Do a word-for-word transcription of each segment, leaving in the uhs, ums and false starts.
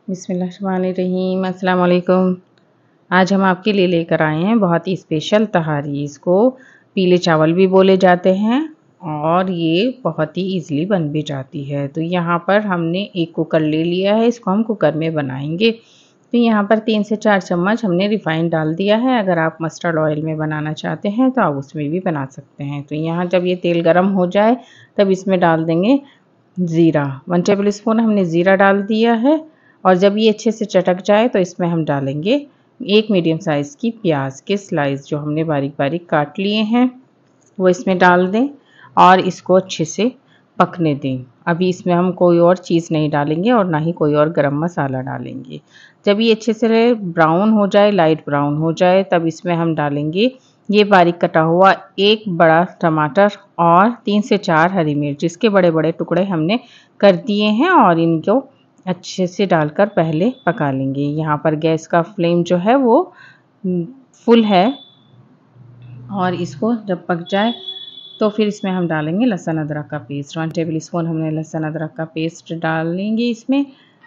बिस्मिल्लाहिर्रहमानिर्रहीम, अस्सलाम वालेकुम। आज हम आपके लिए लेकर आए हैं बहुत ही स्पेशल तहारी। इसको पीले चावल भी बोले जाते हैं और ये बहुत ही ईज़िली बन भी जाती है। तो यहाँ पर हमने एक कुकर ले लिया है, इसको हम कुकर में बनाएंगे। तो यहाँ पर तीन से चार चम्मच हमने रिफ़ाइंड डाल दिया है। अगर आप मस्टर्ड ऑयल में बनाना चाहते हैं तो आप उसमें भी बना सकते हैं। तो यहाँ जब ये तेल गर्म हो जाए तब इसमें डाल देंगे ज़ीरा। वन टेबल स्पून हमने ज़ीरा डाल दिया है और जब ये अच्छे से चटक जाए तो इसमें हम डालेंगे एक मीडियम साइज़ की प्याज के स्लाइस जो हमने बारीक बारीक काट लिए हैं वो इसमें डाल दें और इसको अच्छे से पकने दें। अभी इसमें हम कोई और चीज़ नहीं डालेंगे और ना ही कोई और गरम मसाला डालेंगे। जब ये अच्छे से ब्राउन हो जाए, लाइट ब्राउन हो जाए, तब इसमें हम डालेंगे ये बारीक कटा हुआ एक बड़ा टमाटर और तीन से चार हरी मिर्च, इसके बड़े बड़े टुकड़े हमने कर दिए हैं और इनको अच्छे से डालकर पहले पका लेंगे। यहाँ पर गैस का फ्लेम जो है वो फुल है और इसको जब पक जाए तो फिर इसमें हम डालेंगे लहसुन अदरक का पेस्ट। वन टेबल स्पून हमने लहसुन अदरक का पेस्ट डाल लेंगे इसमें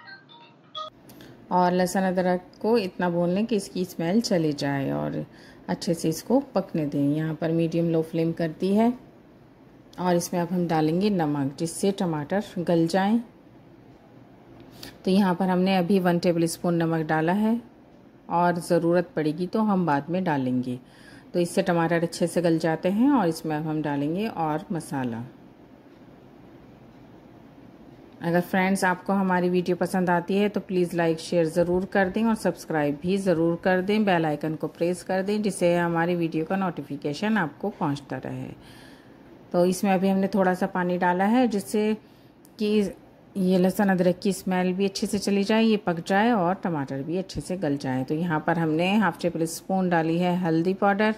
और लहसुन अदरक को इतना भून लें कि इसकी स्मेल चली जाए और अच्छे से इसको पकने दें। यहाँ पर मीडियम लो फ्लेम कर दी है और इसमें अब हम डालेंगे नमक जिससे टमाटर गल जाएं। तो यहाँ पर हमने अभी वन टेबल स्पून नमक डाला है और ज़रूरत पड़ेगी तो हम बाद में डालेंगे। तो इससे टमाटर अच्छे से गल जाते हैं और इसमें अब हम डालेंगे और मसाला। अगर फ्रेंड्स आपको हमारी वीडियो पसंद आती है तो प्लीज़ लाइक शेयर ज़रूर कर दें और सब्सक्राइब भी ज़रूर कर दें। बेल आइकन को प्रेस कर दें जिससे हमारी वीडियो का नोटिफिकेशन आपको पहुंचता रहे। तो इसमें अभी हमने थोड़ा सा पानी डाला है जिससे कि ये लहसुन अदरक की स्मेल भी अच्छे से चली जाए, ये पक जाए और टमाटर भी अच्छे से गल जाए। तो यहाँ पर हमने हाफ टेबल स्पून डाली है हल्दी पाउडर,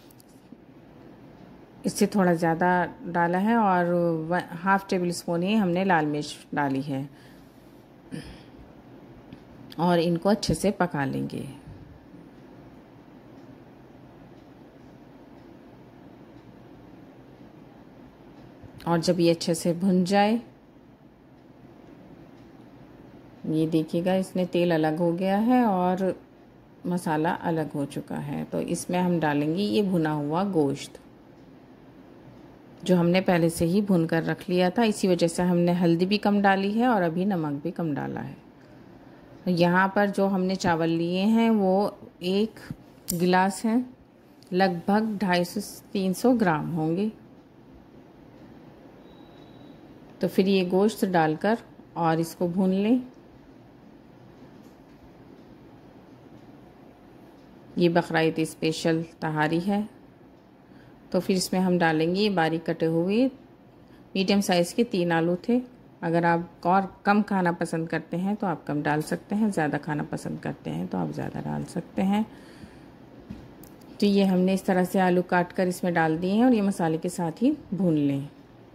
इससे थोड़ा ज़्यादा डाला है, और हाफ टेबल स्पून ही हमने लाल मिर्च डाली है और इनको अच्छे से पका लेंगे। और जब ये अच्छे से भुन जाए, ये देखिएगा इसने तेल अलग हो गया है और मसाला अलग हो चुका है। तो इसमें हम डालेंगे ये भुना हुआ गोश्त जो हमने पहले से ही भून कर रख लिया था। इसी वजह से हमने हल्दी भी कम डाली है और अभी नमक भी कम डाला है। तो यहाँ पर जो हमने चावल लिए हैं वो एक गिलास है, लगभग ढाई सौ तीन सौ ग्राम होंगे। तो फिर ये गोश्त डालकर और इसको भून लें। ये बकरीद स्पेशल तहारी है। तो फिर इसमें हम डालेंगे बारीक कटे हुए मीडियम साइज़ के तीन आलू थे। अगर आप और कम खाना पसंद करते हैं तो आप कम डाल सकते हैं, ज़्यादा खाना पसंद करते हैं तो आप ज़्यादा डाल सकते हैं। तो ये हमने इस तरह से आलू काट कर इसमें डाल दिए हैं और ये मसाले के साथ ही भून लें।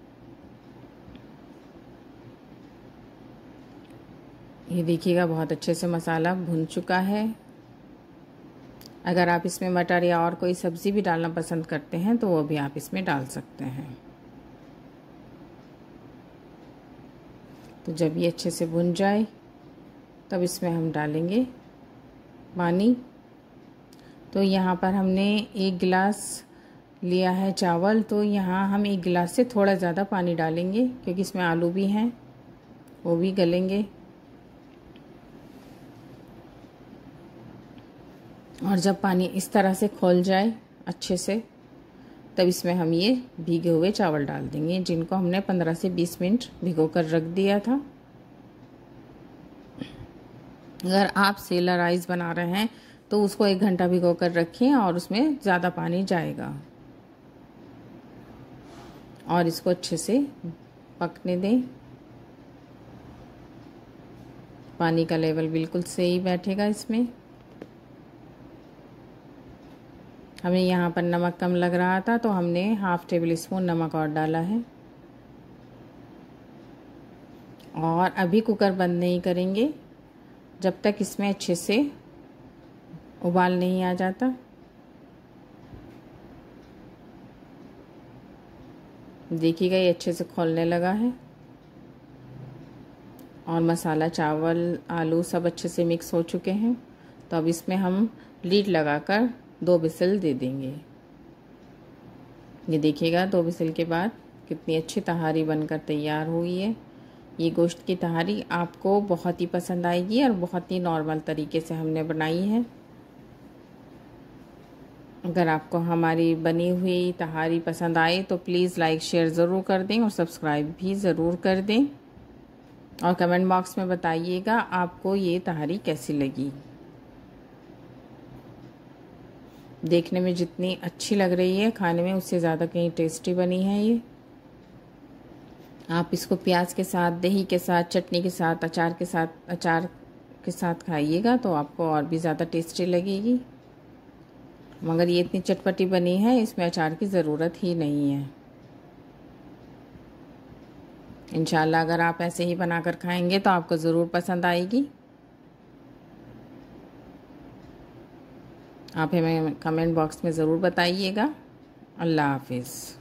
ये देखिएगा बहुत अच्छे से मसाला भुन चुका है। अगर आप इसमें मटर या और कोई सब्ज़ी भी डालना पसंद करते हैं तो वो भी आप इसमें डाल सकते हैं। तो जब ये अच्छे से भुन जाए तब इसमें हम डालेंगे पानी। तो यहाँ पर हमने एक गिलास लिया है चावल, तो यहाँ हम एक गिलास से थोड़ा ज़्यादा पानी डालेंगे क्योंकि इसमें आलू भी हैं, वो भी गलेंगे। और जब पानी इस तरह से खौल जाए अच्छे से तब इसमें हम ये भीगे हुए चावल डाल देंगे जिनको हमने पंद्रह से बीस मिनट भिगो कर रख दिया था। अगर आप सेला राइस बना रहे हैं तो उसको एक घंटा भिगो कर रखें और उसमें ज़्यादा पानी जाएगा। और इसको अच्छे से पकने दें। पानी का लेवल बिल्कुल सही बैठेगा इसमें। हमें यहाँ पर नमक कम लग रहा था तो हमने हाफ टेबल स्पून नमक और डाला है। और अभी कुकर बंद नहीं करेंगे जब तक इसमें अच्छे से उबाल नहीं आ जाता। देखिएगा ये अच्छे से खौलने लगा है और मसाला, चावल, आलू सब अच्छे से मिक्स हो चुके हैं। तो अब इसमें हम लीड लगाकर दो विसल दे देंगे। ये देखिएगा दो विसल के बाद कितनी अच्छी तहारी बनकर तैयार हुई है। ये गोश्त की तहारी आपको बहुत ही पसंद आएगी और बहुत ही नॉर्मल तरीके से हमने बनाई है। अगर आपको हमारी बनी हुई तहारी पसंद आए तो प्लीज़ लाइक शेयर ज़रूर कर दें और सब्सक्राइब भी ज़रूर कर दें और कमेंट बॉक्स में बताइएगा आपको ये तहारी कैसी लगी। देखने में जितनी अच्छी लग रही है खाने में उससे ज़्यादा कहीं टेस्टी बनी है ये। आप इसको प्याज के साथ, दही के साथ, चटनी के साथ, अचार के साथ अचार के साथ खाइएगा तो आपको और भी ज़्यादा टेस्टी लगेगी। मगर ये इतनी चटपटी बनी है, इसमें अचार की ज़रूरत ही नहीं है। इंशाल्लाह अगर आप ऐसे ही बनाकर खाएंगे तो आपको ज़रूर पसंद आएगी। आप हमें कमेंट बॉक्स में ज़रूर बताइएगा। अल्लाह हाफिज़।